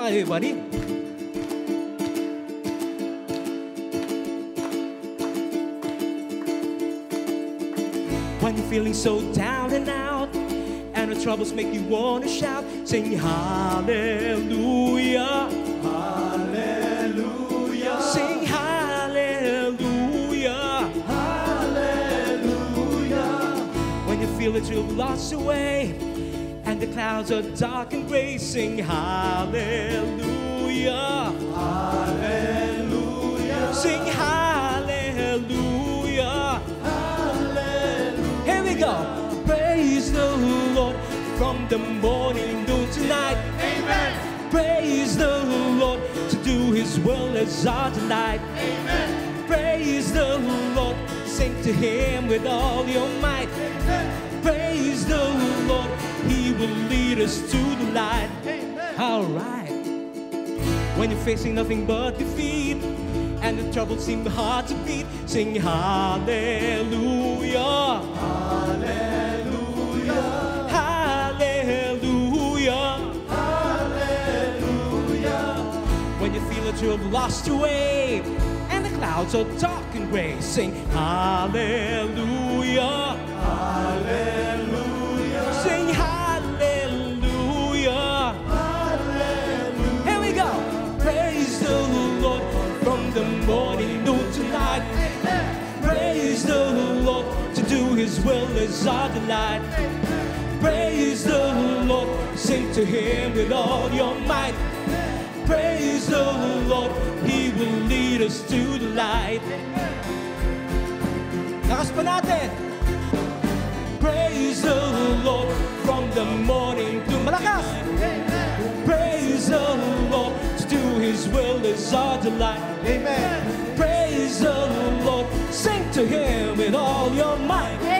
everybody. When you're feeling so down and out, and the troubles make you want to shout, sing hallelujah, hallelujah. Sing hallelujah, hallelujah. When you feel that you've lost your way, and the clouds are dark and gray, sing hallelujah, hallelujah. Sing hallelujah, hallelujah. Here we go. Praise the Lord from the morning till tonight. Amen. Praise the Lord, to do His will is our delight. Amen. Praise the Lord, sing to Him with all your might. Amen. Praise the Lord, He will lead us to the light. Amen. All right. When you're facing nothing but defeat, and the troubles seem hard to beat, sing hallelujah, hallelujah, hallelujah, hallelujah. When you feel that you have lost your way, and the clouds are dark and gray, sing hallelujah, hallelujah. Sing hallelujah, hallelujah. Here we go. Praise the Lord from the morning till tonight. Amen. Praise the Lord, to do His will is our delight. Praise the Lord, sing to Him with all your might. Praise the Lord, He will lead us to the light. Lakas pa natin. Praise the Lord from the morning to malakas. Praise the Lord, to do His will is our delight. Amen. Praise the Lord, sing to Him with all your might.